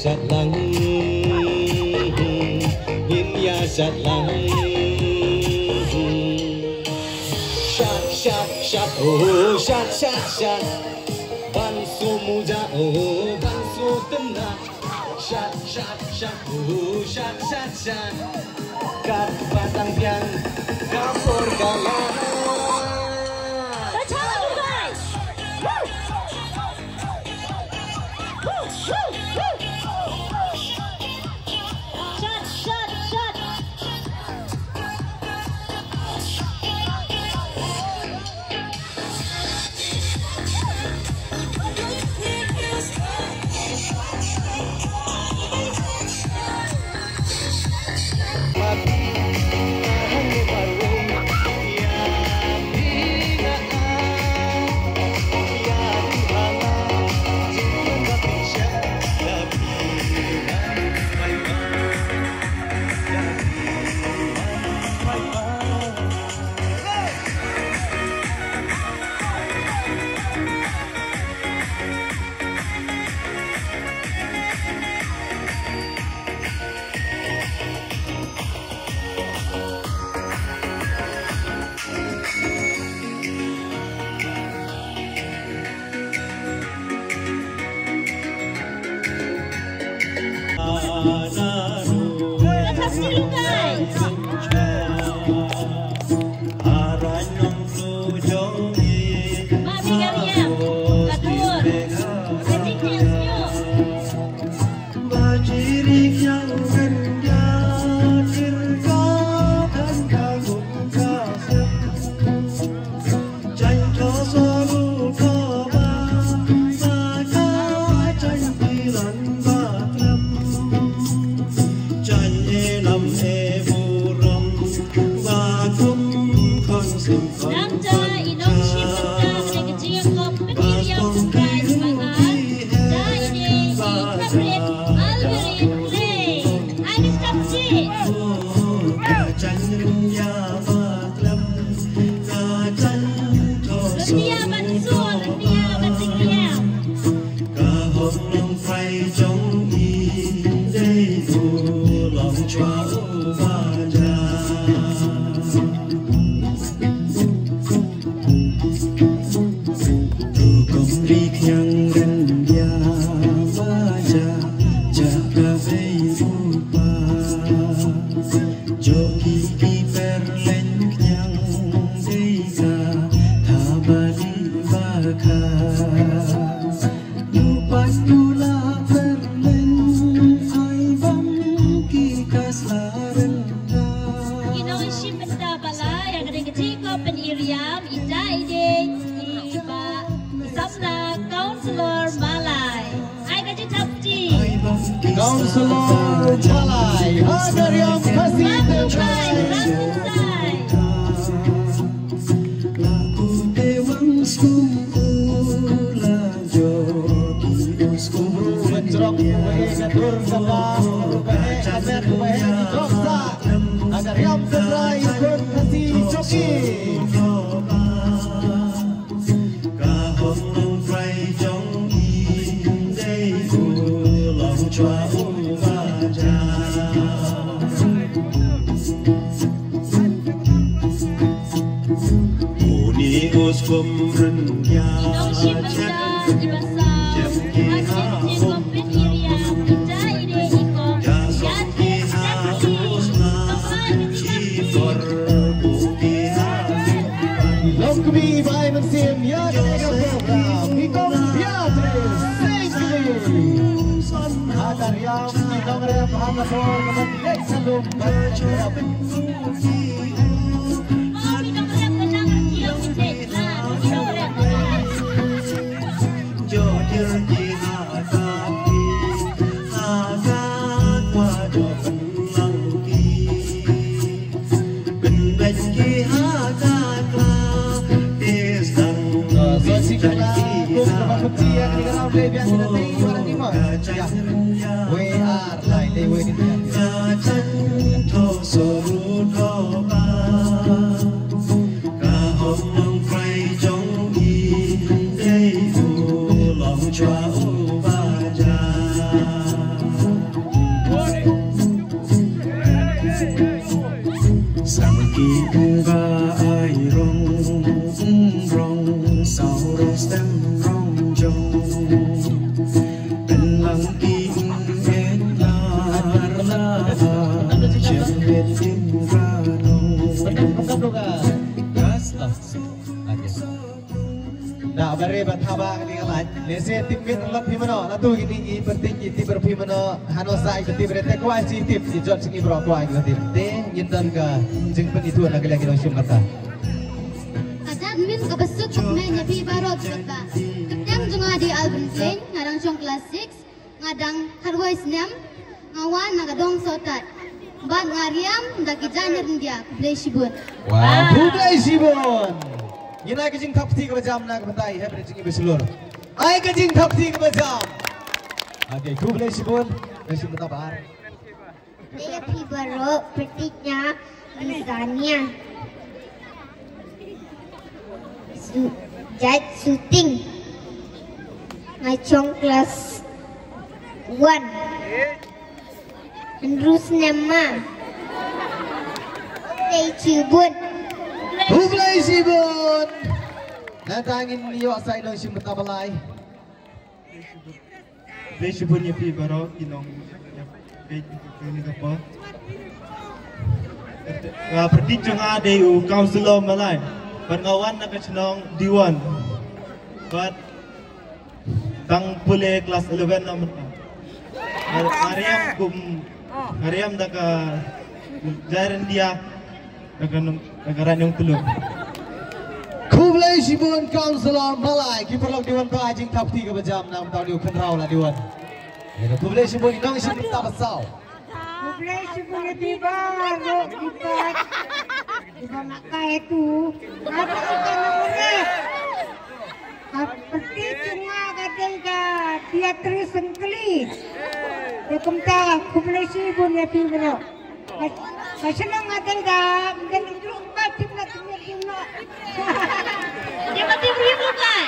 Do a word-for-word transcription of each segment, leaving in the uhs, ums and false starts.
sát lăng nhìn ya sát lăng sát sát sát oh sát sát sát ban su muda oh ban su tenang sát sát sát oh sát sát sát kat batang tiang kapur galah. Counselor Malay, agar yang pasti terbaik. Laku dewang skumula joki uskumru mencerok kuwe ngatur salah kuwe agar kuwe dikoksa agar yang terbaik ikut kasih joki. Uskum renya Lokbi by Mansim ya program Hikom Beatrice Adar yang dinomrem Hangapur Kementerian Selum we are like they waiting cho bat haba kini kaman. Lese tim mit ngot pimano, latu gini penting gini berpimano hanosa ikut tim berete kuai si tim di jod singi bro kuai ikut tim. Te yintan ka jeng penitu lagi lagi nong sim kata. Adat min kebesuk kemenya pi barot seka. Ketang junga di album plain ngadang song kelas enam ngadang harwais enam ngawan nagadong sotat. Bad ngariam daki janir dia kublai sibun. Wow, kublai sibun. Yina kejing tapti ke bejam nak bentai he berjing besulur. Ai kejing tapti ke bejam. Okey, kublai sibun nasi bertabar. Dia pi barot petiknya misalnya. Jad shooting ngacong kelas one terus nama Kublai Sibun Kublai Sibun nantangin liok saya nong sim bertabalai. Kublai Sibun ya pi baro kinong ya ini apa Nga perdi junga de u councilor malai pengawan nak cenong diwan but tang pule kelas eleven namun Mariam kum Mariam daka jaren dia daka daka ranjong teluk Kublai Sibun Councilor Malai kiper lok diwan ko ajing tapti ke bejam nam tau diu kenrau lah diwan. Itu Kublai Sibun inong sim bertabasau. Kublai Sibun lebih baru kiper. Iba makai tu, apa ikan namanya? Seperti cuma kadang ka teatri sengkeli. Dia kumta Kublai Sibun ya pibro. Kasenang kadang ka mungkin itu empat tim nak tim tim nak. Dia mati beribu kan?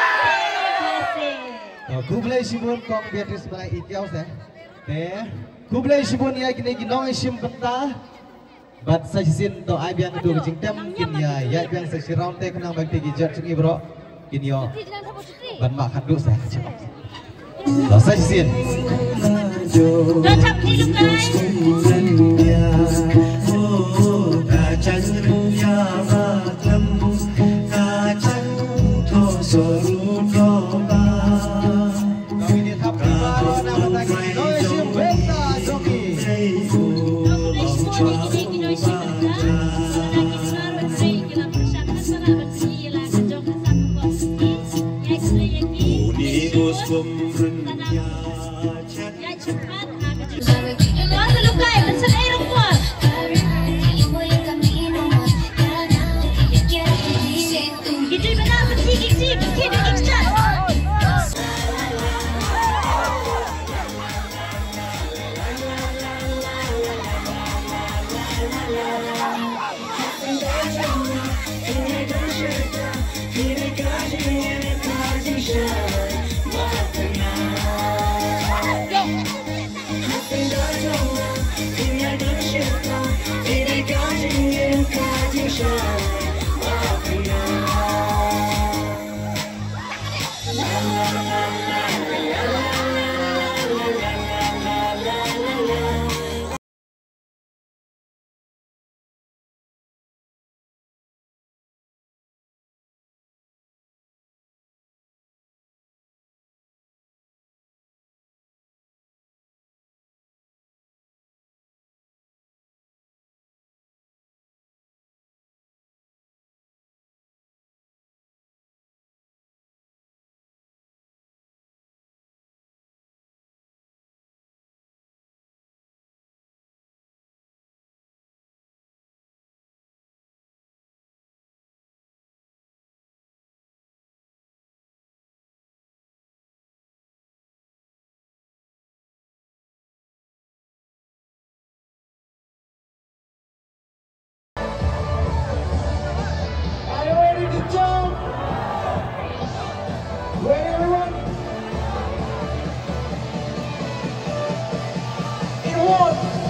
Kublai Sibun kong Beatrice Malai ikiau seh. Teh Kublai Sibun ya kini ginong sim benta. Bat sa sin to ai biang tu kecing tem kin ya ya biang sa si round te kenang bag tegi jot sungi bro kin yo ban mak hadu sa to sa sin Tetap di lukai oh kacang ya matam kacang to soruno ba kami ni tap baro na batagi no sim benta joki One.